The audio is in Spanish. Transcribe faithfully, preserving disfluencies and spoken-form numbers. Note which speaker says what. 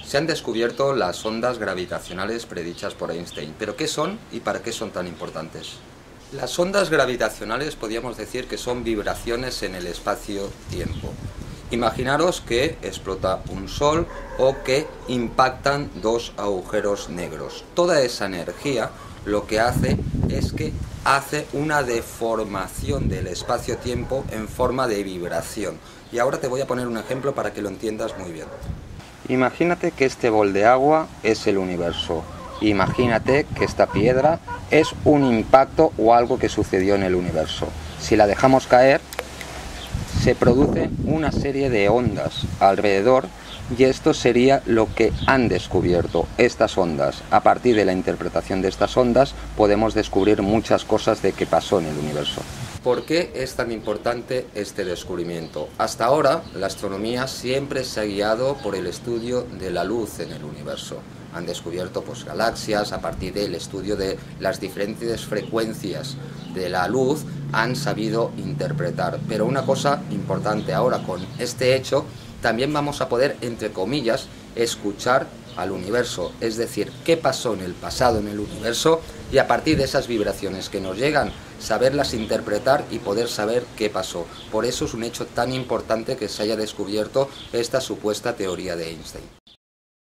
Speaker 1: Se han descubierto las ondas gravitacionales predichas por Einstein, pero ¿qué son y para qué son tan importantes? Las ondas gravitacionales podríamos decir que son vibraciones en el espacio-tiempo. Imaginaros que explota un sol o que impactan dos agujeros negros. Toda esa energía lo que hace es que hace una deformación del espacio-tiempo en forma de vibración. Y ahora te voy a poner un ejemplo para que lo entiendas muy bien. Imagínate que este bol de agua es el universo. Imagínate que esta piedra es un impacto o algo que sucedió en el universo. Si la dejamos caer, se produce una serie de ondas alrededor y esto sería lo que han descubierto, estas ondas. A partir de la interpretación de estas ondas podemos descubrir muchas cosas de qué pasó en el universo. ¿Por qué es tan importante este descubrimiento? Hasta ahora la astronomía siempre se ha guiado por el estudio de la luz en el universo. Han descubierto pues, galaxias a partir del estudio de las diferentes frecuencias de la luz, han sabido interpretar. Pero una cosa importante ahora con este hecho, también vamos a poder, entre comillas, escuchar al universo, es decir, qué pasó en el pasado en el universo y a partir de esas vibraciones que nos llegan, saberlas interpretar y poder saber qué pasó. Por eso es un hecho tan importante que se haya descubierto esta supuesta teoría de Einstein.